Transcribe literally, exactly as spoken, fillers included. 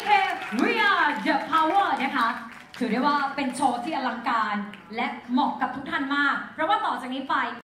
เค We Are The Power นะคะถือได้ว่าเป็นโชว์ที่อลังการและเหมาะกับทุกท่านมากเพราะว่าต่อจากนี้ไป